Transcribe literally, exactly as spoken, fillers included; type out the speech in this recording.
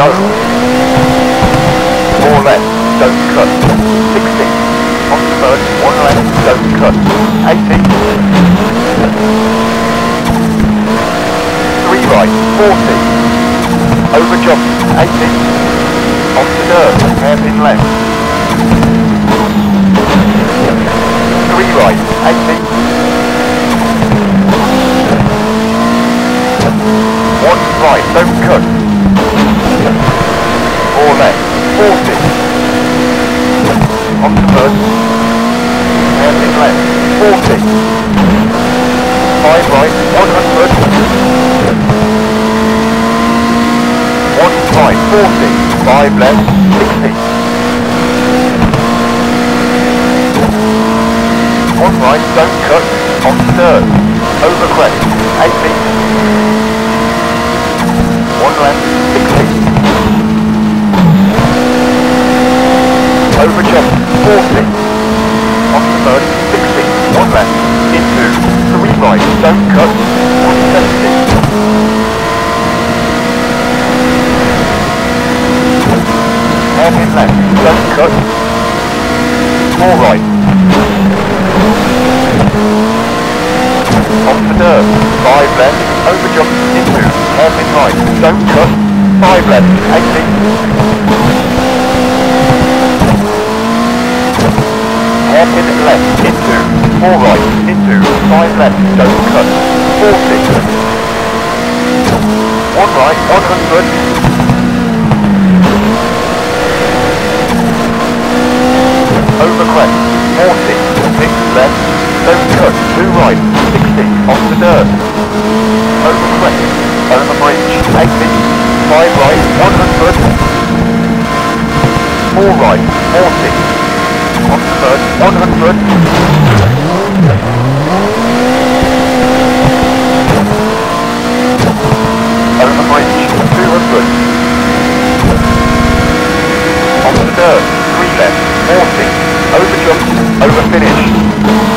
go. Four left, don't cut. sixty. Onto merge, one left, don't cut. eighty. Three right, forty. Over jump, eighty. Onto dirt, hairpin left. Three right, eighty. One right, don't cut. Four left, forty. Onto merge. Hairpin left, forty. Five right, one hundred. One right, forty. Five left, sixty. One right, don't cut. Onto dirt. Over crest, eighty. One left, sixty. Over jump, forty. Onto merge, sixty. One left, into. Three right, don't cut. one seventy. Hairpin left, don't cut. Four right. Onto dirt, five left, over jump, into. Hairpin right, don't cut. Five left, eighty. Hairpin left, into, four right, into, five left, don't cut, forty. One right, one hundred. Over crest, forty. Six left, don't cut, two right, sixty, onto dirt. Over crest, over bridge, eighty. Five right, one hundred. Four right, forty. Onto merge, one hundred. Over bridge, two hundred. Onto dirt, three left, forty. Over jump, over finish.